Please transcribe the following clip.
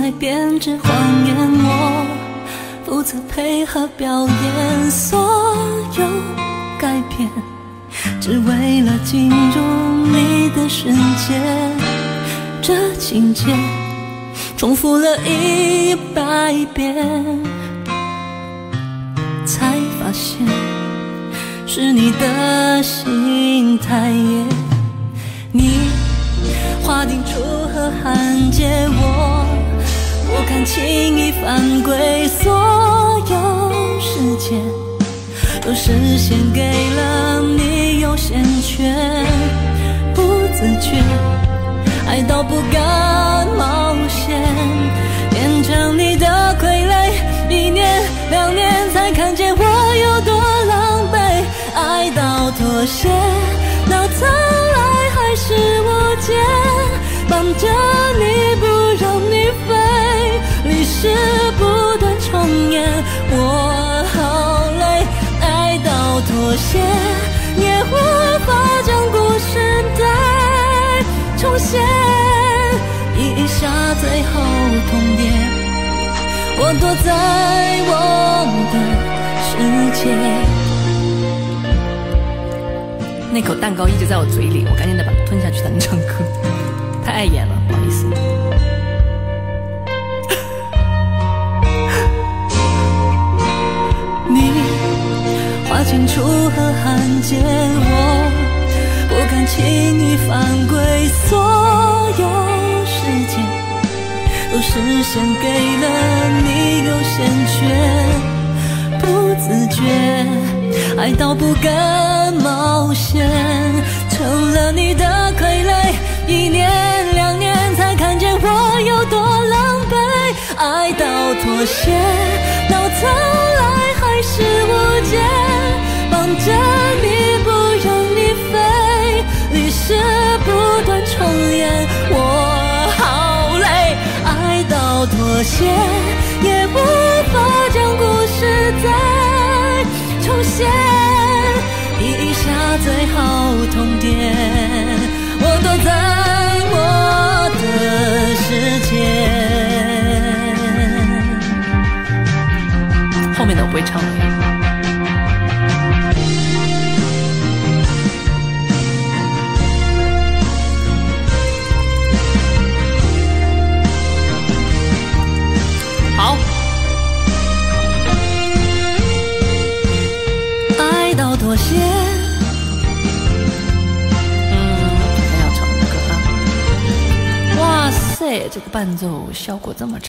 爱编织谎言，我负责配合表演，所有改变只为了进入你的世界。这情节重复了100遍，才发现是你的心太野。你划定出河汉界，我不敢轻易犯规，所有时间都实现给了你优先权，不自觉爱到不敢冒险，变成你的傀儡，1年2年才看见我有多狼狈，爱到妥协，到头来还是我贱，绑着你不让你飞，历史不断重演，我好累，爱到妥协也无法将故事再重现，一下最后通牒，我躲在我的世界。那口蛋糕一直在我嘴里，我赶紧的把它吞下去才能唱歌，太碍眼了，不好意思。你划清楚河汉界，我不敢轻易犯规，所有时间都实现给了你优先权，不自觉爱到不敢冒险，成了你的傀儡，1年2年才看见我有多狼狈，爱到妥协，到头来还是我贱，绑着你不让你飞，历史不断重演，我好累，爱到妥协也无法将故事再重现，一下最后通牒，我躲在我的世界。后面的我不会唱了。好，爱到妥协。还要唱的歌啊！哇塞，这个伴奏效果这么差。